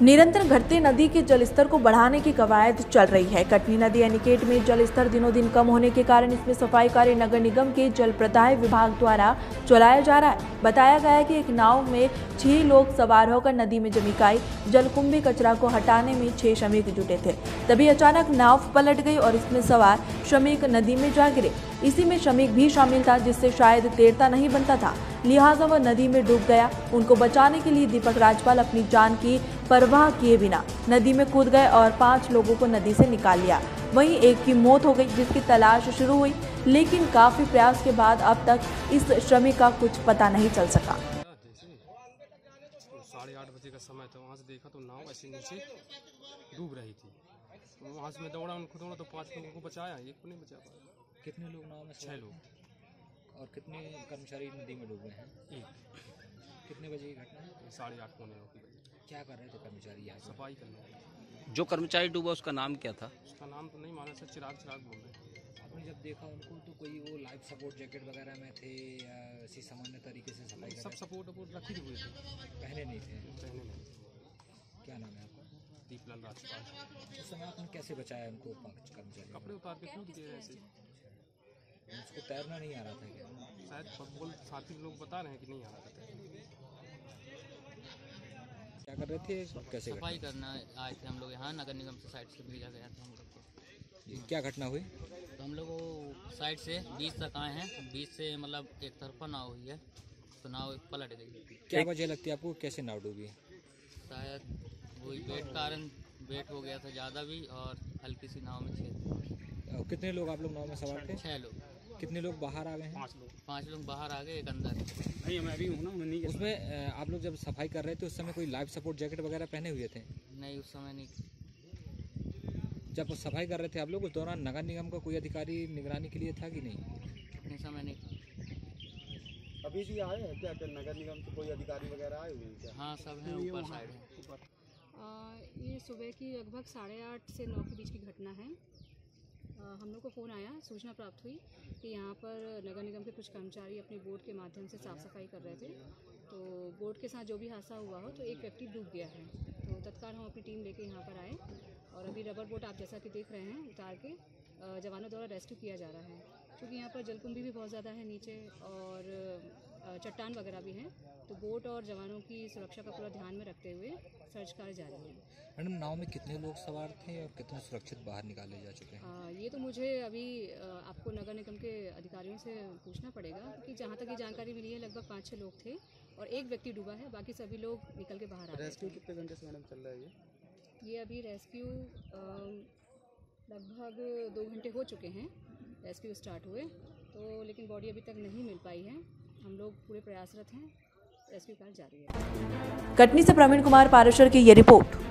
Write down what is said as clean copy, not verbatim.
निरंतर घटते नदी के जलस्तर को बढ़ाने की कवायद चल रही है। कटनी नदी एनीकेट में जलस्तर दिनों दिन कम होने के कारण इसमें सफाई कार्य नगर निगम के जल प्रदाय विभाग द्वारा चलाया जा रहा है। बताया गया है कि एक नाव में 6 लोग सवार होकर नदी में जमी काई जलकुंभी कचरा को हटाने में 6 श्रमिक जुटे थे। तभी अचानक नाव पलट गई और इसमें सवार श्रमिक नदी में जा गिरे। इसी में श्रमिक भी शामिल था, जिससे शायद तैरता नहीं बनता था, लिहाजा वह नदी में डूब गया। उनको बचाने के लिए दीपक राजपाल अपनी जान की परवाह किए बिना नदी में कूद गए और 5 लोगों को नदी से निकाल लिया। वहीं एक की मौत हो गई, जिसकी तलाश शुरू हुई, लेकिन काफी प्रयास के बाद अब तक इस श्रमिक का कुछ पता नहीं चल सका। 8:30 बजे का समय था। वहाँ से देखा तो नाव ऐसे नीचे डूब रही थी। तो वहाँ से मैं दौड़ा, उनको दौड़ा तो 5 लोगों को बचाया, एक को नहीं बचा पाया। कितने लोग नाव में? 6 लोग। और कितने कर्मचारी नदी में डूबे हैं? एक। कितने बजे की घटना है? 8:30 पौने 9 की बजे। क्या कर रहे थे कर्मचारी यहाँ? सफाई करने। जो कर्मचारी डूबा उसका नाम क्या था? उसका नाम तो नहीं मालूम, सर चिराग बोल रहे हैं। आपने जब देखा उनको तो कोई वो लाइफ सपोर्ट जैकेट वगैरह में थे या ऐसी सामान्य तरीके से सफाई? सब सपोर्ट रखी हुई थी, पहने नहीं थे। पहने नहीं थे। क्या नाम है आपका? दीपलाल राजपाल। उस समय आपने कैसे बचाया उनको? 5 कर्मचारी कपड़े उतार के कूद गए ऐसे। उसको तैरना नहीं आ रहा था क्या? शायद बोल साथी लोग बता रहे हैं कि नहीं आ रहा था। क्या कर रहे थे? कैसे सफाई करना आए थे हम लोग यहाँ, नगर निगम से साइड से भेजा गया था हम लोग को। क्या घटना हुई? तो हम लोग साइड से 20 तक आए हैं, 20 से मतलब एक तरफा नाव हुई है, तो नाव पलट गई। क्या वजह लगती है आपको, कैसे नाव डूबी? शायद वही वेट हो गया था ज़्यादा भी, और हल्की सी नाव में 6। कितने लोग आप लोग नाव में सवार थे? 6 लोग। कितने लोग बाहर आ गए हैं? 5 लोग बाहर आ गए, एक अंदर। नहीं, मैं अभी हूँ ना। उसमें आप लोग जब सफाई कर रहे थे उस समय कोई लाइफ सपोर्ट जैकेट वगैरह पहने हुए थे? नहीं, उस समय नहीं। जब सफाई कर रहे थे आप लोग उस दौरान नगर निगम का कोई अधिकारी निगरानी के लिए था कि नहीं? उतने समय नहीं था। अभी भी आए हैं क्या नगर निगम से कोई अधिकारी वगैरह आए हुए हैं क्या? हाँ, सब हैं ऊपर साइड है। ये सुबह की लगभग 8:30 से 9 के बीच की घटना है। हम लोग को फ़ोन आया, सूचना प्राप्त हुई कि यहाँ पर नगर निगम के कुछ कर्मचारी अपनी बोट के माध्यम से साफ़ सफाई कर रहे थे। तो बोट के साथ जो भी हादसा हुआ हो तो एक व्यक्ति डूब गया है। तो तत्काल हम अपनी टीम लेके यहाँ पर आए और अभी रबर बोट आप जैसा कि देख रहे हैं उतार के जवानों द्वारा रेस्क्यू किया जा रहा है। क्योंकि यहाँ पर जलकुंभी भी बहुत ज़्यादा है नीचे और चट्टान वगैरह भी हैं, तो बोट और जवानों की सुरक्षा का पूरा ध्यान में रखते हुए सर्च कार्य जारी है। मैडम, नाव में कितने लोग सवार थे और कितने सुरक्षित बाहर निकाले जा चुके हैं? ये तो मुझे अभी आपको नगर निगम के अधिकारियों से पूछना पड़ेगा, क्योंकि जहाँ तक ये जानकारी मिली है लगभग 5-6 लोग थे और एक व्यक्ति डूबा है, बाकी सभी लोग निकल के बाहर आ गए। रेस्क्यू कितने घंटे से मैडम चल रहा है ये अभी रेस्क्यू लगभग 2 घंटे हो चुके हैं रेस्क्यू स्टार्ट हुए, तो लेकिन बॉडी अभी तक नहीं मिल पाई है। हम लोग पूरे प्रयासरत हैं, रेस्क्यू कार्य जारी है। कटनी से प्रवीण कुमार पारेशर की ये रिपोर्ट।